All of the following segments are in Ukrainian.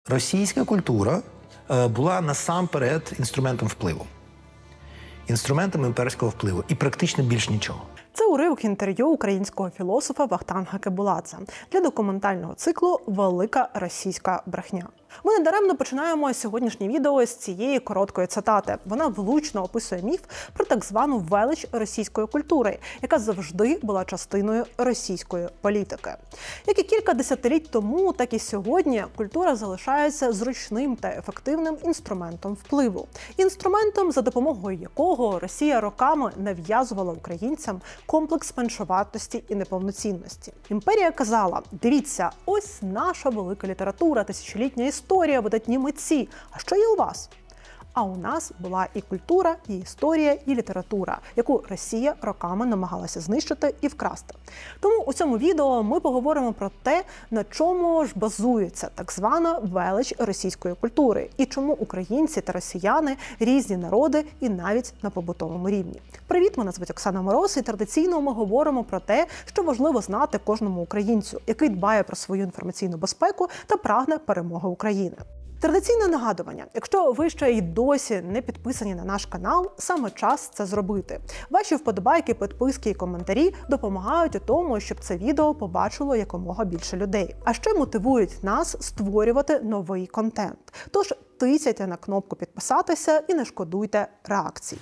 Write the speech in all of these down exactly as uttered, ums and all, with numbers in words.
Російська культура була насамперед інструментом впливу. Інструментом імперського впливу. І практично більш нічого. Це уривок інтерв'ю українського філософа Вахтанга Кебуладзе для документального циклу «Велика російська брехня». Ми недаремно починаємо сьогоднішнє відео з цієї короткої цитати. Вона влучно описує міф про так звану велич російської культури, яка завжди була частиною російської політики. Як і кілька десятиліть тому, так і сьогодні культура залишається зручним та ефективним інструментом впливу. Інструментом, за допомогою якого Росія роками нав'язувала українцям комплекс меншовартості і неповноцінності. Імперія казала: дивіться, ось наша велика література, тисячолітня історія, видатні митці. А що є у вас? А у нас була і культура, і історія, і література, яку Росія роками намагалася знищити і вкрасти. Тому у цьому відео ми поговоримо про те, на чому ж базується так звана велич російської культури, і чому українці та росіяни – різні народи і навіть на побутовому рівні. Привіт, мене звуть Оксана Мороз, і традиційно ми говоримо про те, що важливо знати кожному українцю, який дбає про свою інформаційну безпеку та прагне перемоги України. Традиційне нагадування. Якщо ви ще й досі не підписані на наш канал, саме час це зробити. Ваші вподобайки, підписки і коментарі допомагають у тому, щоб це відео побачило якомога більше людей. А ще мотивують нас створювати новий контент. Тож тицяйте на кнопку підписатися і не шкодуйте реакцій.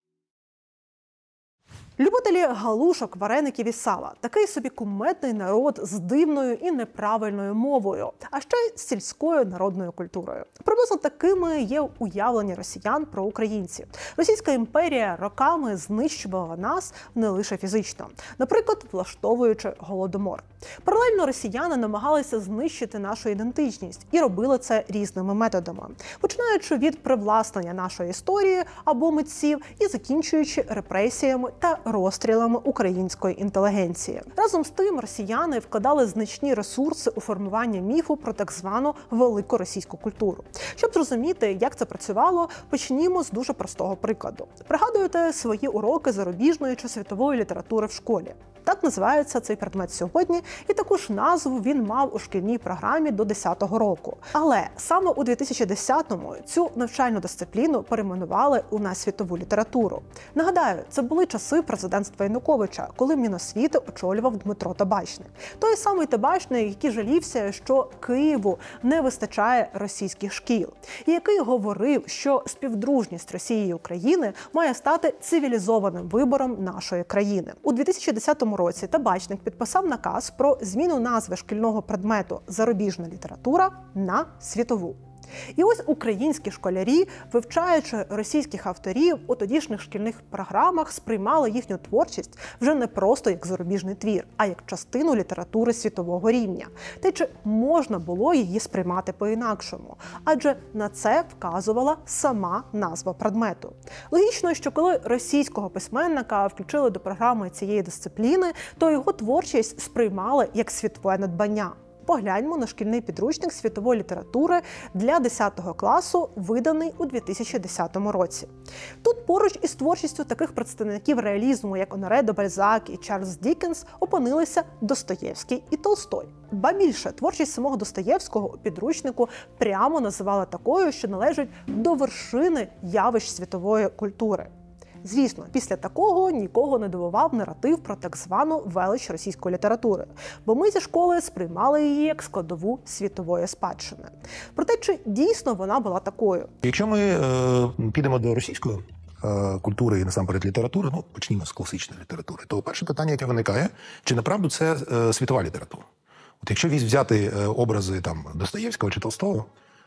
Любителі галушок, вареників і сала – такий собі кумедний народ з дивною і неправильною мовою, а ще й з сільською народною культурою. Приблизно такими є уявлення росіян про українців. Російська імперія роками знищувала нас не лише фізично, наприклад, влаштовуючи голодомор. Паралельно росіяни намагалися знищити нашу ідентичність і робили це різними методами, починаючи від привласнення нашої історії або митців і закінчуючи репресіями та розстрілами української інтелігенції. Разом з тим, росіяни вкладали значні ресурси у формування міфу про так звану велику російську культуру. Щоб зрозуміти, як це працювало, почнімо з дуже простого прикладу. Пригадуєте свої уроки зарубіжної чи світової літератури в школі? Так називається цей предмет сьогодні, і таку ж назву він мав у шкільній програмі до десятого року. Але саме у дві тисячі десятому цю навчальну дисципліну перейменували у на світову літературу. Нагадаю, це були часи президентства Януковича, коли Міносвіти очолював Дмитро Табачник. Той самий Табачник, який жалівся, що Києву не вистачає російських шкіл, і який говорив, що співдружність Росії і України має стати цивілізованим вибором нашої країни. У дві тисячі десятому році Табачник підписав наказ про зміну назви шкільного предмету «Зарубіжна література» на «Світову». І ось українські школярі, вивчаючи російських авторів, у тодішніх шкільних програмах сприймали їхню творчість вже не просто як зарубіжний твір, а як частину літератури світового рівня. Та й чи можна було її сприймати по-інакшому? Адже на це вказувала сама назва предмету. Логічно, що коли російського письменника включили до програми цієї дисципліни, то його творчість сприймали як світове надбання. Погляньмо на шкільний підручник світової літератури для десятого класу, виданий у дві тисячі десятому році. Тут поруч із творчістю таких представників реалізму, як Оноре де Бальзак і Чарльз Діккенс, опинилися Достоєвський і Толстой. Ба більше, творчість самого Достоєвського у підручнику прямо називали такою, що належить до вершини явищ світової культури. Звісно, після такого нікого не дивував наратив про так звану велич російської літератури, бо ми зі школи сприймали її як складову світової спадщини. Проте, чи дійсно вона була такою? Якщо ми е, підемо до російської е, культури і насамперед літератури, ну, почнімо з класичної літератури, то перше питання, яке виникає, чи направду це е, світова література? От якщо взяти е, образи там Достоєвського чи Толстого,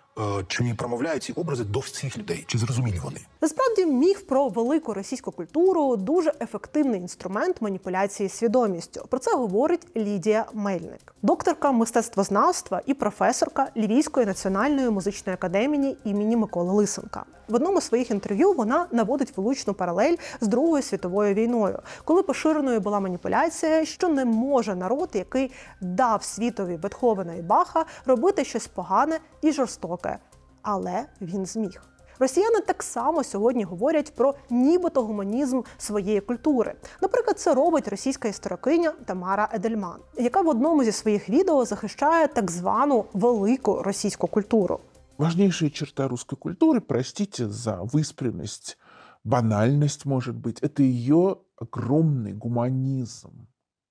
чи не промовляють ці образи до всіх людей? Чи зрозумілі вони? Насправді, міф про велику російську культуру – дуже ефективний інструмент маніпуляції свідомістю. Про це говорить Лідія Мельник, докторка мистецтвознавства і професорка Львівської національної музичної академії імені Миколи Лисенка. В одному з своїх інтерв'ю вона наводить влучну паралель з Другою світовою війною, коли поширеною була маніпуляція, що не може народ, який дав світові Бетховена і Баха, робити щось погане і жорстоке. Але він зміг. Росіяни так само сьогодні говорять про нібито гуманізм своєї культури. Наприклад, це робить російська історикиня Тамара Едельман, яка в одному зі своїх відео захищає так звану велику російську культуру. Важнейшая черта русской культуры, простите за выспренность, банальность, может быть, это ее огромный гуманизм.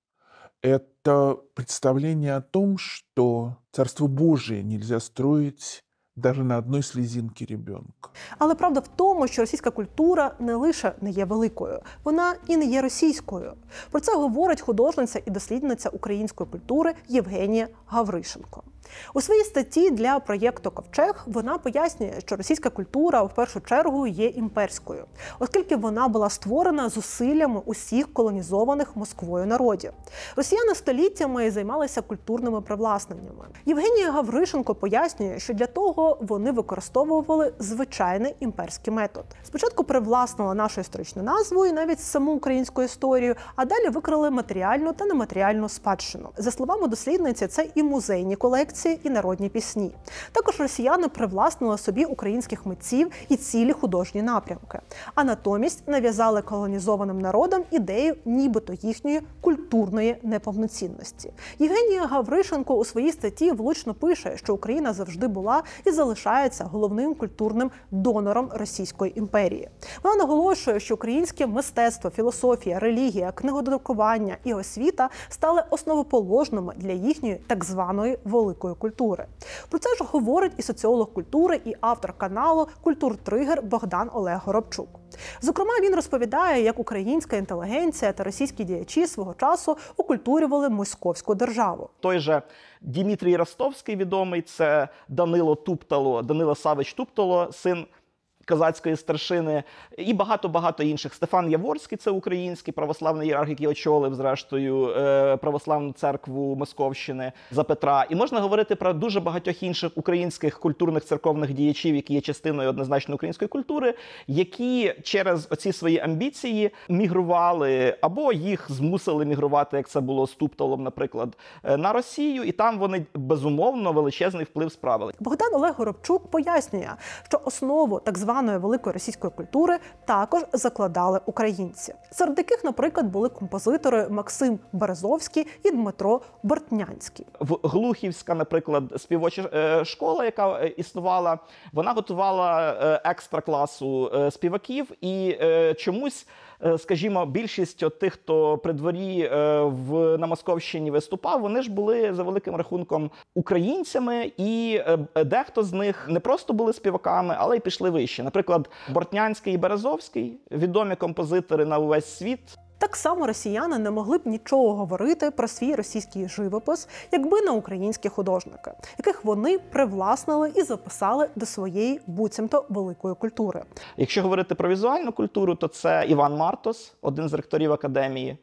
Это представление о том, что Царство Божие нельзя строить даже на одной слезинке ребенка. Але правда в тому, що російська культура не лише не є великою, вона і не є російською. Про це говорить художниця і дослідниця української культури Євгенія Гавришенко. У своїй статті для проєкту «Ковчег» вона пояснює, що російська культура в першу чергу є імперською, оскільки вона була створена зусиллями усіх колонізованих Москвою народів. Росіяни століттями займалися культурними привласненнями. Євгенія Гавришенко пояснює, що для того вони використовували звичайний імперський метод. Спочатку привласнили нашу історичну назву і навіть саму українську історію, а далі викрили матеріальну та нематеріальну спадщину. За словами дослідниці, це і музейні колекції, і народні пісні. Також росіяни привласнили собі українських митців і цілі художні напрямки. А натомість нав'язали колонізованим народам ідею нібито їхньої культурної неповноцінності. Євгенія Гавришенко у своїй статті влучно пише, що Україна завжди була і залишається головним культурним донором Російської імперії. Вона наголошує, що українське мистецтво, філософія, релігія, книгодрукування і освіта стали основоположними для їхньої так званої великої культури. Про це ж говорить і соціолог культури, і автор каналу «Культуртригер» Богдан Олег Горобчук. Зокрема, він розповідає, як українська інтелігенція та російські діячі свого часу окультурювали московську державу. Той же Дмитрій Ростовський відомий, це Данило Туптало, Данило Савич Туптало, син козацької старшини, і багато-багато інших. Стефан Яворський – це український православний ієрарх, який очолив, зрештою, православну церкву Московщини за Петра. І можна говорити про дуже багатьох інших українських культурних церковних діячів, які є частиною однозначно української культури, які через оці свої амбіції мігрували, або їх змусили мігрувати, як це було з Тупталом, наприклад, на Росію, і там вони, безумовно, величезний вплив справили. Богдан Олег Горобчук пояснює, що основу так званої великої російської культури також закладали українці. Серед яких, наприклад, були композитори Максим Березовський і Дмитро Бортнянський. В Глухівська, наприклад, співоча школа, яка існувала, вона готувала екстра класу співаків, і чомусь, скажімо, більшість тих, хто при дворі в, на Московщині виступав, вони ж були за великим рахунком українцями, і дехто з них не просто були співаками, але й пішли вище. Наприклад, Бортнянський і Березовський – відомі композитори на увесь світ. Так само росіяни не могли б нічого говорити про свій російський живопис, якби не українські художники, яких вони привласнили і записали до своєї буцімто великої культури. Якщо говорити про візуальну культуру, то це Іван Мартос, один з ректорів академії.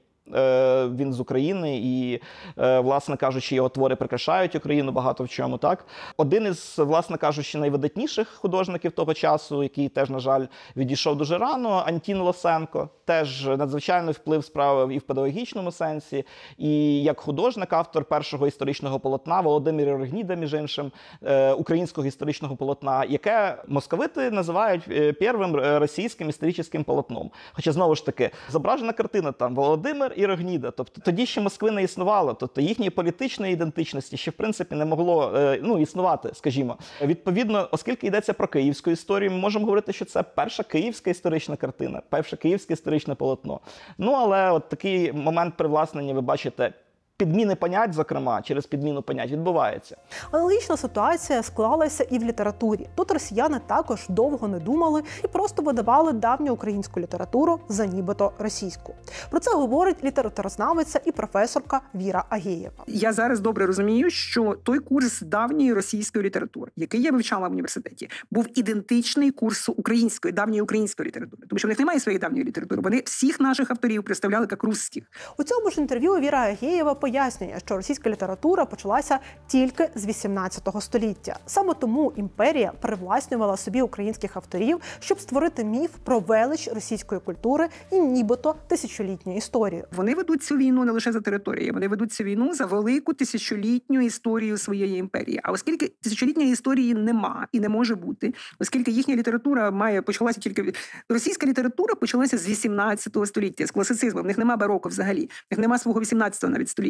Він з України і, власне кажучи, його твори прикрашають Україну багато в чому, так? Один із, власне кажучи, найвидатніших художників того часу, який теж, на жаль, відійшов дуже рано, Антін Лосенко, теж надзвичайний вплив справив і в педагогічному сенсі, і як художник, автор першого історичного полотна, Володимир Рогніда, між іншим, українського історичного полотна, яке московити називають першим російським історичним полотном. Хоча, знову ж таки, зображена картина там Володимир і Рогніда. Тобто тоді ще Москви не існувало, тобто їхньої політичної ідентичності ще в принципі не могло ну, існувати, скажімо. Відповідно, оскільки йдеться про київську історію, ми можемо говорити, що це перша київська історична картина, перше київське історичне полотно. Ну, але от такий момент привласнення, ви бачите, підміни понять, зокрема, через підміну понять відбувається. Аналогічна ситуація склалася і в літературі. Тут росіяни також довго не думали і просто видавали давню українську літературу за нібито російську. Про це говорить літературознавиця і професорка Віра Агеєва. Я зараз добре розумію, що той курс давньої російської літератури, який я вивчала в університеті, був ідентичний курсу української, давньої української літератури. Тому що в них немає своєї давньої літератури. Вони всіх наших авторів представляли як русських. У цьому ж інтерв'ю Віра Агеєва пояснює, що російська література почалася тільки з вісімнадцятого століття. Саме тому імперія привласнювала собі українських авторів, щоб створити міф про велич російської культури і нібито тисячолітню історію. Вони ведуть цю війну не лише за територією, вони ведуть цю війну за велику тисячолітню історію своєї імперії. А оскільки тисячолітньої історії нема і не може бути, оскільки їхня література має почалася тільки російська література почалася з вісімнадцятого століття, з класицизму. В них нема бароко взагалі, в них нема свого вісімнадцятого навіть століття.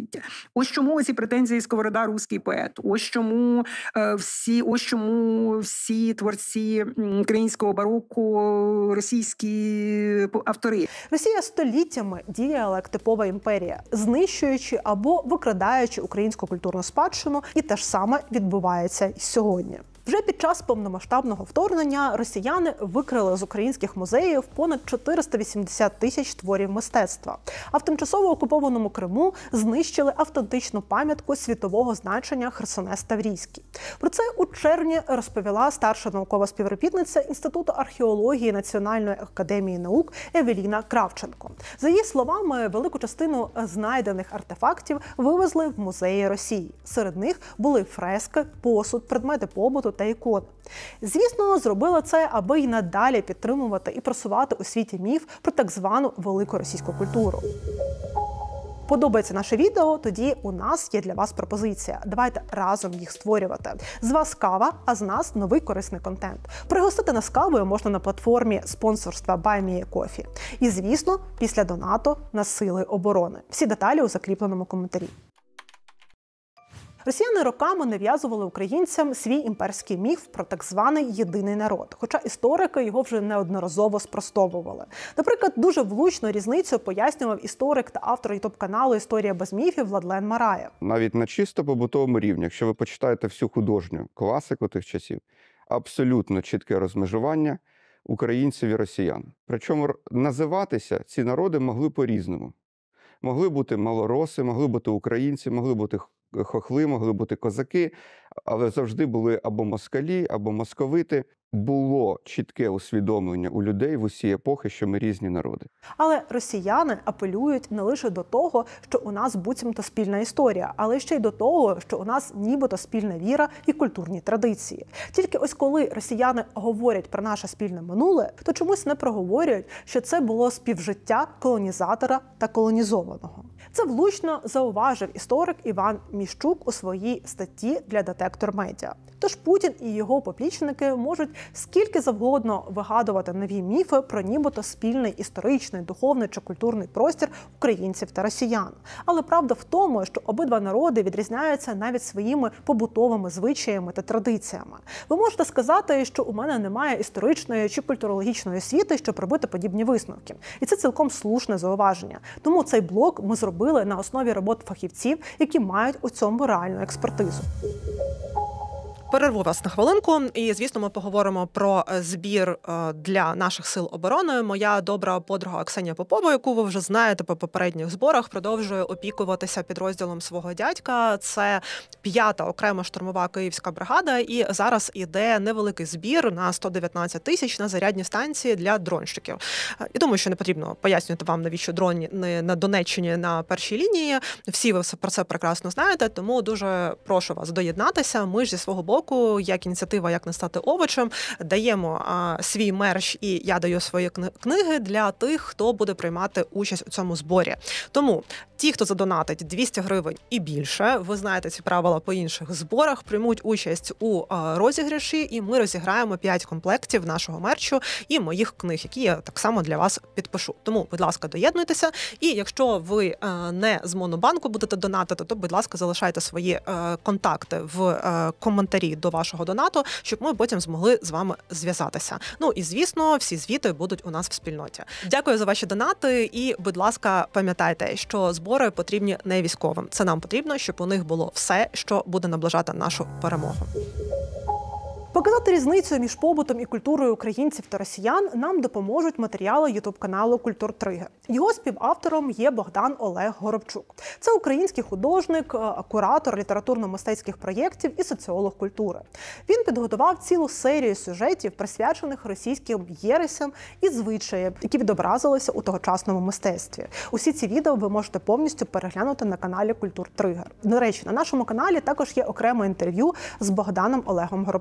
століття. Ось чому ці претензії Сковорода руський поет. Ось чому е, всі, ось чому всі творці українського бароко, російські автори. Росія століттями діяла як типова імперія, знищуючи або викрадаючи українську культурну спадщину, і те ж саме відбувається і сьогодні. Вже під час повномасштабного вторгнення росіяни викрили з українських музеїв понад чотириста вісімдесят тисяч творів мистецтва, а в тимчасово окупованому Криму знищили автентичну пам'ятку світового значення Херсонес Таврійський. Про це у червні розповіла старша наукова співробітниця Інституту археології Національної академії наук Евеліна Кравченко. За її словами, велику частину знайдених артефактів вивезли в музеї Росії. Серед них були фрески, посуд, предмети побуту та ікони. Звісно, зробили це, аби й надалі підтримувати і просувати у світі міф про так звану велику російську культуру. Подобається наше відео? Тоді у нас є для вас пропозиція. Давайте разом їх створювати. З вас кава, а з нас новий корисний контент. Пригостити нас кавою можна на платформі спонсорства Buy Me a Coffee. І, звісно, після донату на Сили оборони. Всі деталі у закріпленому коментарі. Росіяни роками нав'язували українцям свій імперський міф про так званий єдиний народ, хоча історики його вже неодноразово спростовували. Наприклад, дуже влучно різницю пояснював історик та автор ютуб-каналу «Історія без міфів» Владлен Мараєв. Навіть на чисто побутовому рівні, якщо ви почитаєте всю художню класику тих часів, абсолютно чітке розмежування українців і росіян. Причому називатися ці народи могли по-різному. Могли бути малороси, могли бути українці, могли бути хохли, могли бути козаки, але завжди були або москалі, або московити. Було чітке усвідомлення у людей в усі епохи, що ми різні народи. Але росіяни апелюють не лише до того, що у нас буцімто спільна історія, але ще й до того, що у нас нібито спільна віра і культурні традиції. Тільки ось коли росіяни говорять про наше спільне минуле, то чомусь не проговорюють, що це було співжиття колонізатора та колонізованого. Це влучно зауважив історик Іван Міщук у своїй статті для Детектор Медіа. Тож Путін і його поплічники можуть скільки завгодно вигадувати нові міфи про нібито спільний історичний, духовний чи культурний простір українців та росіян. Але правда в тому, що обидва народи відрізняються навіть своїми побутовими звичаями та традиціями. Ви можете сказати, що у мене немає історичної чи культурологічної освіти, щоб робити подібні висновки. І це цілком слушне зауваження. Тому цей блок ми зробили на основі робот фахівців, які мають у цьому реальну експертизу. Перерву вас на хвилинку, і, звісно, ми поговоримо про збір для наших сил оборони. Моя добра подруга Ксенія Попова, яку ви вже знаєте по попередніх зборах, продовжує опікуватися підрозділом свого дядька. Це п'ята окрема штурмова київська бригада, і зараз іде невеликий збір на сто дев'ятнадцять тисяч на зарядні станції для дронщиків. І думаю, що не потрібно пояснювати вам, навіщо дрони на Донеччині на першій лінії. Всі ви про це прекрасно знаєте, тому дуже прошу вас доєднатися. Ми ж зі свого боку, як ініціатива «Як не стати овочем», даємо а, свій мерч, і я даю свої книги для тих, хто буде приймати участь у цьому зборі. Тому ті, хто задонатить двісті гривень і більше, ви знаєте ці правила по інших зборах, приймуть участь у а, розіграші, і ми розіграємо п'ять комплектів нашого мерчу і моїх книг, які я так само для вас підпишу. Тому, будь ласка, доєднуйтеся. І якщо ви а, не з Монобанку будете донатити, то, будь ласка, залишайте свої а, контакти в а, коментарі до вашого донату, щоб ми потім змогли з вами зв'язатися. Ну і, звісно, всі звіти будуть у нас в спільноті. Дякую за ваші донати і, будь ласка, пам'ятайте, що збори потрібні не військовим. Це нам потрібно, щоб у них було все, що буде наближати нашу перемогу. Показати різницю між побутом і культурою українців та росіян нам допоможуть матеріали ютуб-каналу «Культуртригер». Його співавтором є Богдан Олег Горобчук. Це український художник, куратор літературно-мистецьких проєктів і соціолог культури. Він підготував цілу серію сюжетів, присвячених російським єресям і звичаям, які відобразилися у тогочасному мистецтві. Усі ці відео ви можете повністю переглянути на каналі «Культуртригер». До речі, на нашому каналі також є окреме інтерв'ю з Богданом Олегом Горобчуком.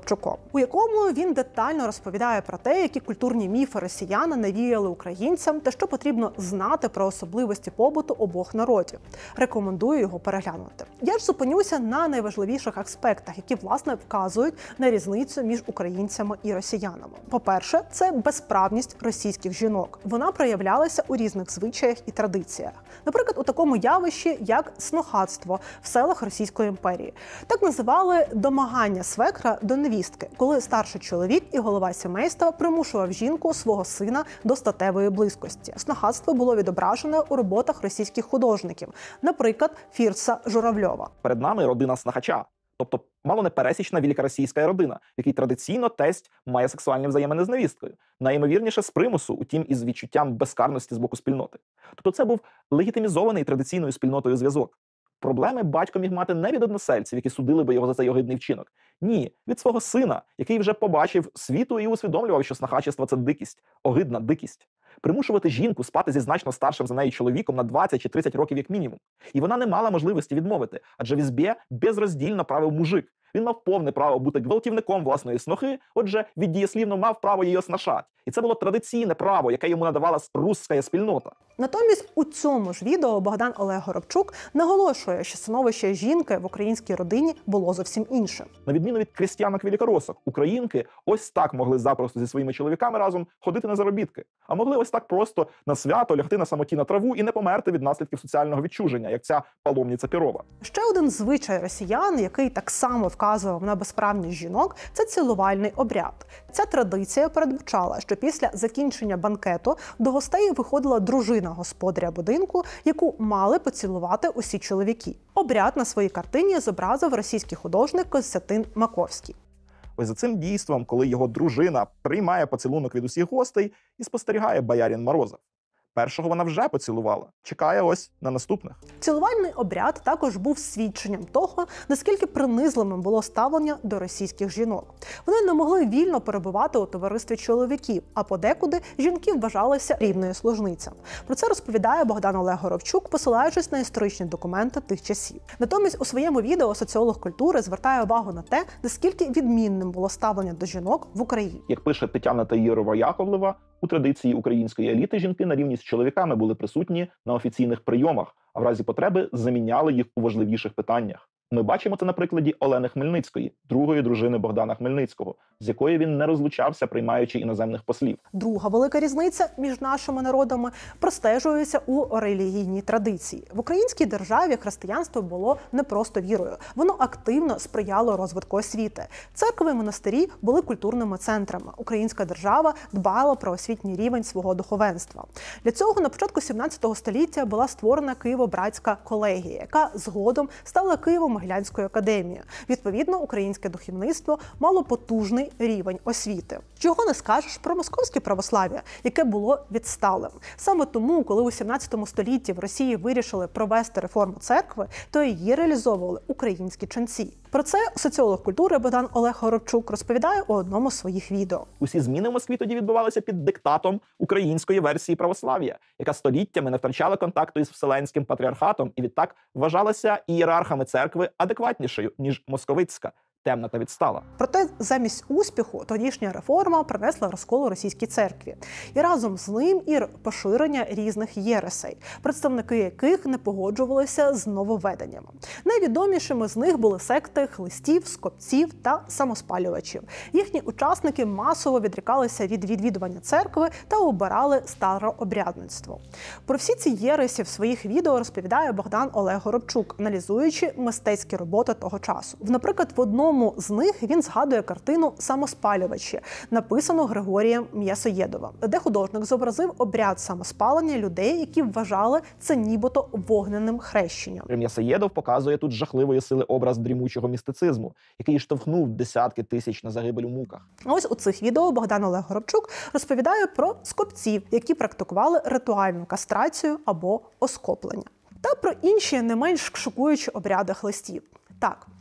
у якому він детально розповідає про те, які культурні міфи росіяни навіяли українцям та що потрібно знати про особливості побуту обох народів. Рекомендую його переглянути. Я ж зупинюся на найважливіших аспектах, які, власне, вказують на різницю між українцями і росіянами. По-перше, це безправність російських жінок. Вона проявлялася у різних звичаях і традиціях. Наприклад, у такому явищі, як снохатство в селах Російської імперії. Так називали домагання свекра до невістки, коли старший чоловік і голова сімейства примушував жінку свого сина до статевої близькості. Снохатство було відображене у роботах російських художників, наприклад, Фірса Журавльова. Перед нами родина снахача, тобто мало не пересічна великоросійська родина, в якій традиційно тесть має сексуальні взаємини з невісткою. Найімовірніше з примусу, утім із відчуттям безкарності з боку спільноти. Тобто це був легітимізований традиційною спільнотою зв'язок. Проблеми батько міг мати не від односельців, які судили би його за цей огидний вчинок. Ні, від свого сина, який вже побачив світу і усвідомлював, що снахачество – це дикість, огидна дикість. Примушувати жінку спати зі значно старшим за неї чоловіком на двадцять чи тридцять років як мінімум. І вона не мала можливості відмовити, адже в ізбі безроздільно правив мужик. Він мав повне право бути гвалтівником власної снохи, отже, віддієслівно мав право її оснашати. І це було традиційне право, яке йому надавала русська спільнота. Натомість у цьому ж відео Богдан Олег Горобчук наголошує, що становище жінки в українській родині було зовсім іншим. На відміну від крістянок-великоросок, українки ось так могли запросто зі своїми чоловіками разом ходити на заробітки. А могли ось так просто на свято лягти на самоті на траву і не померти від наслідків соціального відчуження, як ця паломниця Перова. Ще один звичай росіян, який так само вказував на безправність жінок, це цілувальний обряд. Ця традиція передбачала, що після закінчення банкету до гостей виходила дружина господаря будинку, яку мали поцілувати усі чоловіки. Обряд на своїй картині зобразив російський художник Костянтин Маковський. Ось за цим дійством, коли його дружина приймає поцілунок від усіх гостей і спостерігає боярин Морозов. Першого вона вже поцілувала. Чекає ось на наступних. Цілувальний обряд також був свідченням того, наскільки принизливим було ставлення до російських жінок. Вони не могли вільно перебувати у товаристві чоловіків, а подекуди жінки вважалися рівною служницям. Про це розповідає Богдан Олег Горобчук, посилаючись на історичні документи тих часів. Натомість у своєму відео соціолог культури звертає увагу на те, наскільки відмінним було ставлення до жінок в Україні. Як пише Тетяна Таїрова-Яковлева, у традиції української еліти жінки на рівні з чоловіками були присутні на офіційних прийомах, а в разі потреби заміняли їх у важливіших питаннях. Ми бачимо це на прикладі Олени Хмельницької, другої дружини Богдана Хмельницького, з якою він не розлучався, приймаючи іноземних послів. Друга велика різниця між нашими народами простежується у релігійній традиції. В українській державі християнство було не просто вірою. Воно активно сприяло розвитку освіти. Церкви і монастирі були культурними центрами. Українська держава дбала про освітній рівень свого духовенства. Для цього на початку сімнадцятого століття була створена Києво-Братська колегія, яка згодом стала Києво-Могилянською академією. Відповідно, українське духовництво мало потужний рівень освіти. Чого не скажеш про московське православ'я, яке було відсталим. Саме тому, коли у сімнадцятому столітті в Росії вирішили провести реформу церкви, то її реалізовували українські ченці. Про це соціолог культури Богдан Олег Горобчук розповідає у одному з своїх відео. Усі зміни в Москві тоді відбувалися під диктатом української версії православ'я, яка століттями не втрачала контакту із Вселенським патріархатом і відтак вважалася ієрархами церкви адекватнішою, ніж московицька, темна та відстала. Проте замість успіху тодішня реформа принесла розкол у російській церкві. І разом з ним і поширення різних єресей, представники яких не погоджувалися з нововведеннями. Найвідомішими з них були секти хлистів, скопців та самоспалювачів. Їхні учасники масово відрікалися від відвідування церкви та обирали старообрядництво. Про всі ці єресі в своїх відео розповідає Богдан Олег Горобчук, аналізуючи мистецькі роботи того часу. Наприклад, в одному з них він згадує картину «Самоспалювачі», написану Григорієм М'ясоєдовим, де художник зобразив обряд самоспалення людей, які вважали це нібито вогненним хрещенням. М'ясоєдов показує тут жахливої сили образ дрімучого містицизму, який штовхнув десятки тисяч на загибель у муках. А ось у цих відео Богдан Олег Горобчук розповідає про скопців, які практикували ритуальну кастрацію або оскоплення. Та про інші не менш шокуючі обряди хлистів. Так,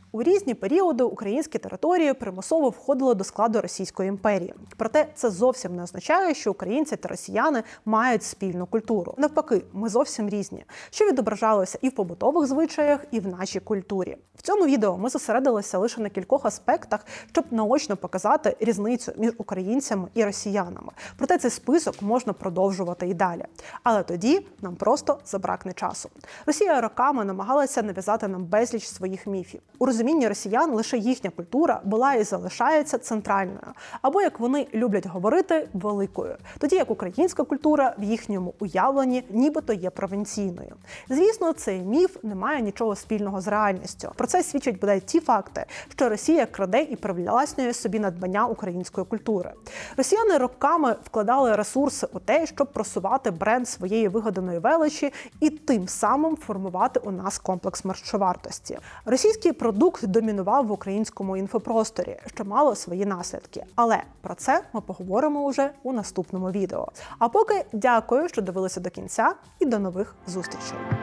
У різні періоди українські території примусово входили до складу Російської імперії. Проте це зовсім не означає, що українці та росіяни мають спільну культуру. Навпаки, ми зовсім різні, що відображалося і в побутових звичаях, і в нашій культурі. В цьому відео ми зосередилися лише на кількох аспектах, щоб наочно показати різницю між українцями і росіянами. Проте цей список можна продовжувати і далі. Але тоді нам просто забракне часу. Росія роками намагалася нав'язати нам безліч своїх міфів. У розумінні росіян лише їхня культура була і залишається центральною, або, як вони люблять говорити, великою. Тоді як українська культура в їхньому уявленні нібито є провінційною. Звісно, цей міф не має нічого спільного з реальністю. Про це свідчать бодай ті факти, що Росія краде і привласнює собі надбання української культури. Росіяни роками вкладали ресурси у те, щоб просувати бренд своєї вигаданої величі і тим самим формувати у нас комплекс маршовартості. Російський продукт домінував в українському інфопросторі, що мало свої наслідки. Але про це ми поговоримо уже у наступному відео. А поки дякую, що дивилися до кінця, і до нових зустрічей.